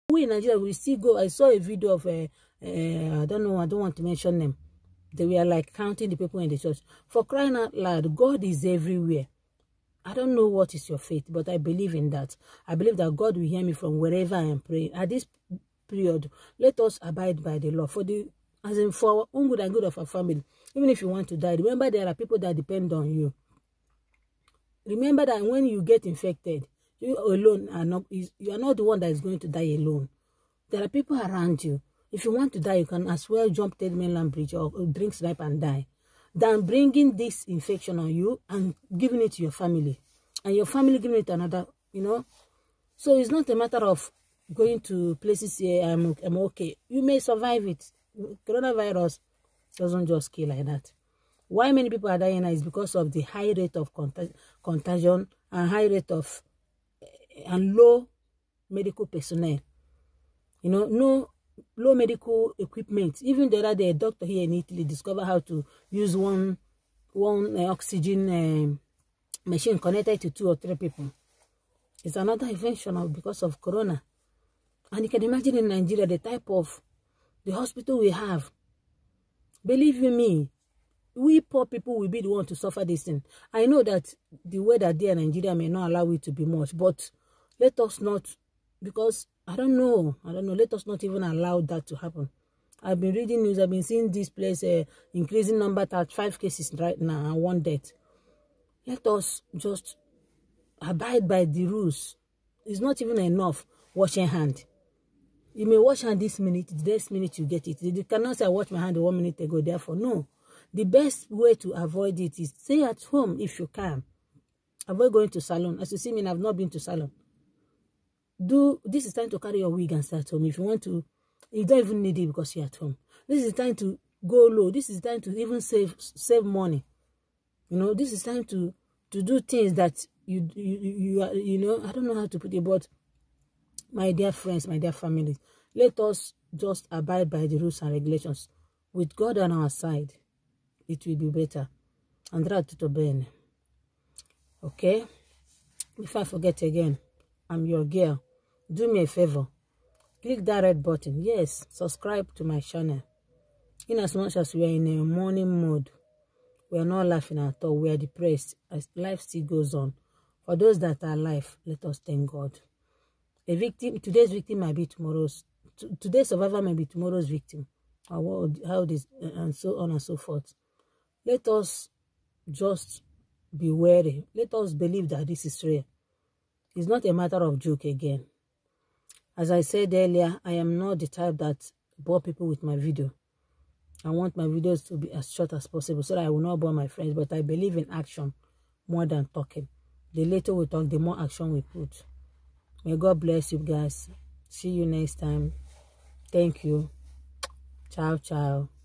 We in Nigeria, we still go. I saw a video of I don't know, I don't want to mention them. They were like counting the people in the church. For crying out loud, God is everywhere. I don't know what is your faith, but I believe in that. I believe that God will hear me from wherever I am praying. At this period, let us abide by the law. For our own good and good of our family. Even if you want to die, remember there are people that depend on you. Remember that when you get infected, you alone you are not the one that is going to die alone. There are people around you. If you want to die, you can as well jump Third Mainland Bridge or drink snipe and die, than bringing this infection on you and giving it to your family, and your family giving it another, So it's not a matter of going to places here, I'm okay. You may survive it. Coronavirus doesn't just kill like that. Why many people are dying now is because of the high rate of contagion and high rate of and low medical personnel. No low medical equipment. Even the other day, a doctor here in Italy discovered how to use one oxygen machine connected to 2 or 3 people. It's another invention because of corona. And you can imagine in Nigeria the type of the hospital we have. Believe you me, we poor people will be the one to suffer this thing. I know that the weather there in Nigeria may not allow it to be much, but let us not, because I don't know, let us not even allow that to happen. I've been reading news, I've been seeing this place increasing number, 35 cases right now and 1 death. Let us just abide by the rules. It's not even enough washing hand. You may wash hand this minute, the next minute you get it. You cannot say I washed my hand 1 minute ago, therefore no. The best way to avoid it is stay at home if you can. Avoid going to salon. As you see me, I've not been to salon. This is time to carry your wig and stay at home. If you want to, you don't even need it because you're at home. This is time to go low. This is time to even save money. This is time to do things that you are, I don't know how to put it, but my dear friends, my dear family, let us just abide by the rules and regulations. With God on our side, it will be better. Andrea tutto bene. Okay? Before I forget again, I'm your girl. Do me a favor. Click that red button. Yes, subscribe to my channel. In as much as we are in a mourning mode, we are not laughing at all. We are depressed as life still goes on. For those that are alive, let us thank God. Today's victim might be tomorrow's. Today's survivor may be tomorrow's victim. Or how this and so on and so forth. Let us just be wary. Let us believe that this is real. It's not a matter of joke again. As I said earlier, I am not the type that bore people with my video. I want my videos to be as short as possible so that I will not bore my friends. But I believe in action more than talking. The later we talk, the more action we put. May God bless you guys. See you next time. Thank you. Ciao, ciao.